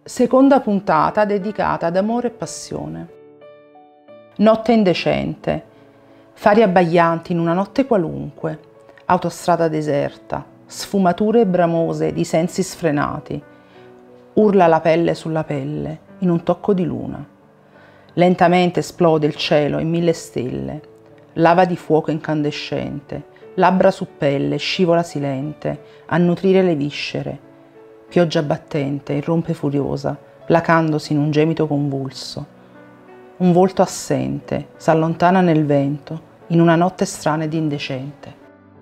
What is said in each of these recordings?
Seconda puntata dedicata ad amore e passione. Notte indecente, fari abbaglianti in una notte qualunque, autostrada deserta, sfumature bramose di sensi sfrenati, urla la pelle sulla pelle in un tocco di luna. Lentamente esplode il cielo in 1000 stelle, lava di fuoco incandescente, labbra su pelle, scivola silente, a nutrire le viscere. Pioggia battente, irrompe furiosa, placandosi in un gemito convulso. Un volto assente s'allontana nel vento, in una notte strana ed indecente.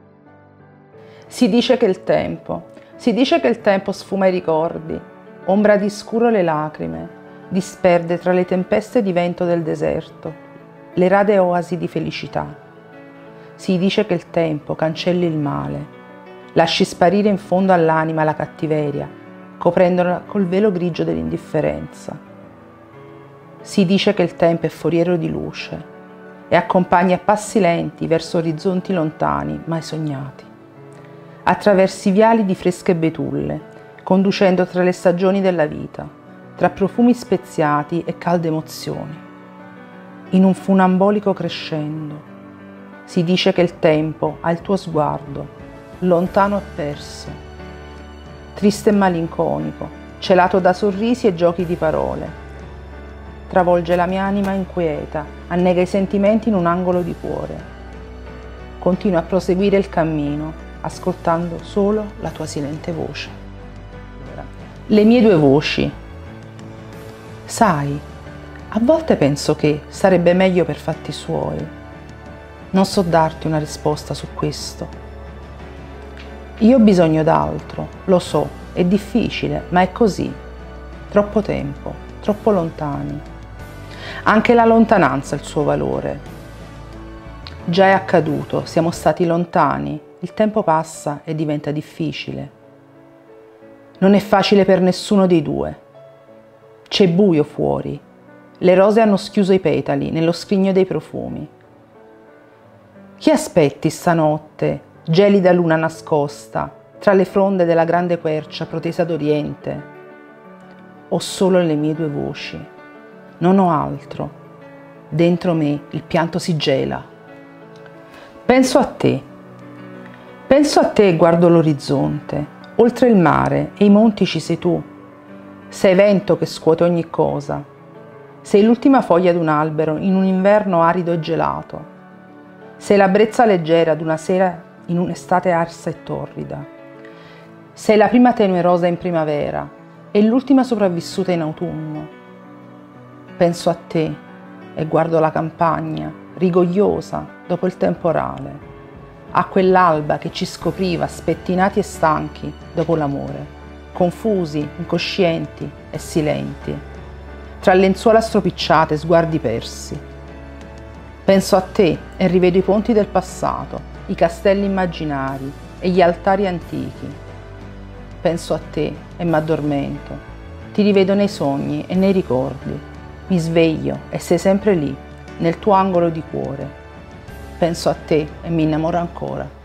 Si dice che il tempo sfuma i ricordi, ombra di scuro le lacrime, disperde tra le tempeste di vento del deserto, le rade oasi di felicità. Si dice che il tempo cancelli il male, lasci sparire in fondo all'anima la cattiveria, coprendola col velo grigio dell'indifferenza. Si dice che il tempo è foriero di luce e accompagna a passi lenti verso orizzonti lontani, mai sognati, attraverso i viali di fresche betulle, conducendo tra le stagioni della vita, tra profumi speziati e calde emozioni, in un funambolico crescendo. Si dice che il tempo ha il tuo sguardo, lontano e perso, triste e malinconico, celato da sorrisi e giochi di parole. Travolge la mia anima inquieta, annega i sentimenti in un angolo di cuore. Continua a proseguire il cammino, ascoltando solo la tua silente voce. Le mie due voci. Sai, a volte penso che sarebbe meglio per fatti suoi. Non so darti una risposta su questo. Io ho bisogno d'altro, lo so, è difficile, ma è così. Troppo tempo, troppo lontani. Anche la lontananza ha il suo valore. Già è accaduto, siamo stati lontani, il tempo passa e diventa difficile. Non è facile per nessuno dei due. C'è buio fuori. Le rose hanno schiuso i petali nello scrigno dei profumi. Chi aspetti stanotte, gelida luna nascosta, tra le fronde della grande quercia protesa d'Oriente? Ho solo le mie due voci, non ho altro. Dentro me il pianto si gela. Penso a te e guardo l'orizzonte, oltre il mare e i monti ci sei tu. Sei vento che scuote ogni cosa. Sei l'ultima foglia d'un albero in un inverno arido e gelato. Sei la brezza leggera d'una sera in un'estate arsa e torrida. Sei la prima tenue rosa in primavera e l'ultima sopravvissuta in autunno. Penso a te e guardo la campagna, rigogliosa dopo il temporale, a quell'alba che ci scopriva spettinati e stanchi dopo l'amore, confusi, incoscienti e silenti, tra lenzuola stropicciate e sguardi persi. Penso a te e rivedo i ponti del passato, i castelli immaginari e gli altari antichi. Penso a te e m'addormento. Ti rivedo nei sogni e nei ricordi. Mi sveglio e sei sempre lì, nel tuo angolo di cuore. Penso a te e mi innamoro ancora.